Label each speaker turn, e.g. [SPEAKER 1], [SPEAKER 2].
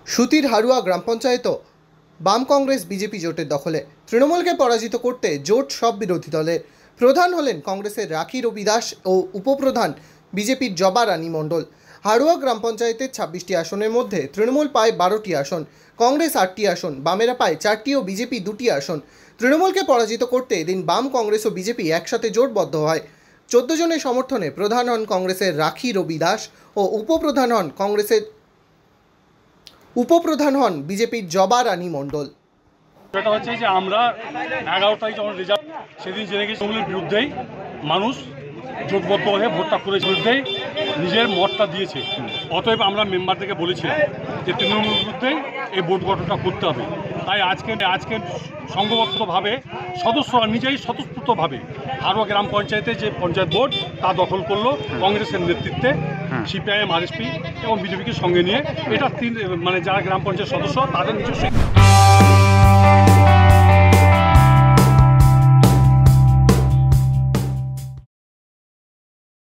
[SPEAKER 1] সুতির হারুয়া গ্রাম পঞ্চায়েত বাম কংগ্রেস বিজেপি জোটের দখলে। তৃণমূলকে পরাজিত করতে জোট সব বিরোধী দলের। প্রধান হলেন কংগ্রেসের রাখি রবি দাস ও উপপ্রধান বিজেপির জবা রানী মণ্ডল। হারুয়া গ্রাম পঞ্চায়েতের 26টি আসনের মধ্যে তৃণমূল পায় 12টি আসন, কংগ্রেস 8টি আসন, বামেরা পায় 4টি ও বিজেপি 2টি আসন। তৃণমূলকে পরাজিত করতে এদিন বাম, কংগ্রেস ও বিজেপি একসাথে জোটবদ্ধ হয়। 14 জনের সমর্থনে প্রধান হন কংগ্রেসের রাখি রবি দাস ও উপপ্রধান হন বিজেপির জবা রানী মণ্ডল।
[SPEAKER 2] এটা হচ্ছে যে আমরা 11টায় যখন রেজাল্ট সেদিন জেনে গেছি তৃণমূলের বিরুদ্ধেই মানুষ জোটবদ্ধ হয়ে ভোটটা করে বিরুদ্ধেই নিজের মতটা দিয়েছে। অতএব আমরা মেম্বারদেরকে বলেছিলাম যে তৃণমূলের বিরুদ্ধেই এই ভোট গঠনটা করতে হবে। তাই আজকে সংঘবদ্ধভাবে সদস্যরা নিজেই স্বতঃস্ফূর্তভাবে হারুয়া গ্রাম পঞ্চায়েতে যে পঞ্চায়েত বোর্ড তা দখল করলো কংগ্রেসের নেতৃত্বে, সিপিআইএম, আরএসপি এবং বিজেপিকে সঙ্গে নিয়ে। এটা যারা গ্রাম পঞ্চায়েত সদস্য তাদের নিজস্ব